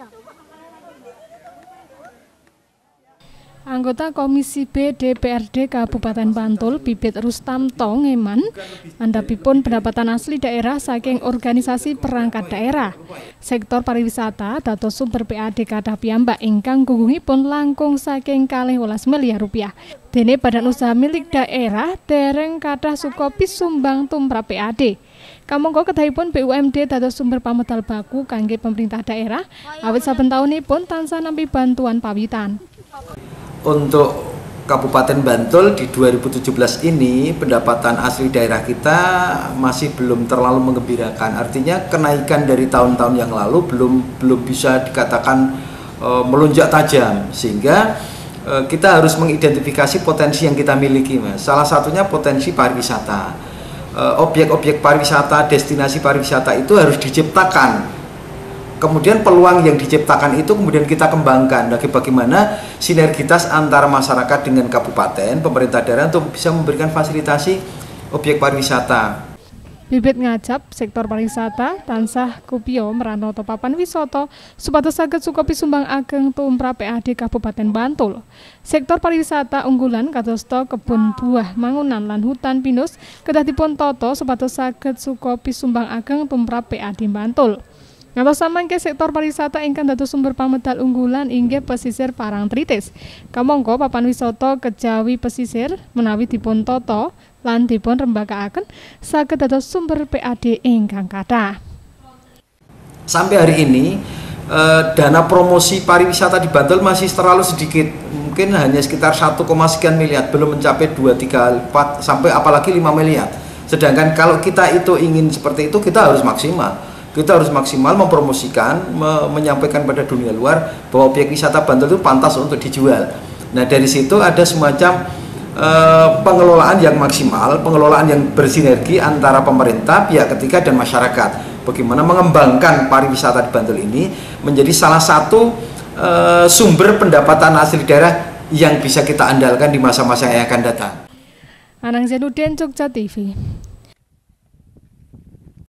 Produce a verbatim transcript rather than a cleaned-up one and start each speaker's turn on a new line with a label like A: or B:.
A: Anggota Komisi B D P R D Kabupaten Bantul, Bibit Rustamto ngeman, andhapipun pendapatan asli daerah saking organisasi perangkat daerah. Sektor pariwisata dados sumber P A D kathah piyambak ingkang gungungipun langkung saking kalih welas miliar rupiah. Dene badan usaha milik daerah dereng kathah sukopi sumbang tumrap P A D. Kamangka kedahipun B U M D dados sumber pamedal baku kangge pemerintah daerah, awit saben taunipun tansah nampi bantuan pawitan.
B: Untuk Kabupaten Bantul di dua ribu tujuh belas ini pendapatan asli daerah kita masih belum terlalu menggembirakan. Artinya kenaikan dari tahun-tahun yang lalu belum belum bisa dikatakan e, melonjak tajam, sehingga e, kita harus mengidentifikasi potensi yang kita miliki, Mas. Salah satunya potensi pariwisata. Objek-objek pariwisata, destinasi pariwisata itu harus diciptakan. Kemudian peluang yang diciptakan itu kemudian kita kembangkan. Bagi bagaimana sinergitas antara masyarakat dengan kabupaten, pemerintah daerah untuk bisa memberikan fasilitasi objek pariwisata.
A: Bibit ngajap sektor pariwisata tansah kupio meranoto papan wisata supados saged sukopi sumbang ageng tumrap P A D Kabupaten Bantul. Sektor pariwisata unggulan kadosta kebun buah mangunan lan hutan pinus kedah dipun tata supados saged sukopi sumbang ageng tumrap P A D Bantul. Ngantos samangke sektor pariwisata ingkang dados sumber pamedal unggulan inggih pesisir Parangtritis. Kamangka papan wisata Kejawi pesisir menawi dipun tata lan dipun rembakakaken saged dados sumber P A D ingkang kathah.
B: Sampai hari ini eh, dana promosi pariwisata di Bantul masih terlalu sedikit. Mungkin hanya sekitar satu, sekian miliar, belum mencapai dua, tiga, empat sampai apalagi lima miliar. Sedangkan kalau kita itu ingin seperti itu, kita harus maksimal. Kita harus maksimal mempromosikan, me menyampaikan pada dunia luar bahwa objek wisata Bantul itu pantas untuk dijual. Nah, dari situ ada semacam e, pengelolaan yang maksimal, pengelolaan yang bersinergi antara pemerintah, pihak ketiga, dan masyarakat. Bagaimana mengembangkan pariwisata di Bantul ini menjadi salah satu e, sumber pendapatan asli daerah yang bisa kita andalkan di masa-masa yang akan datang.
A: Anang Zainuddin, Jogja T V.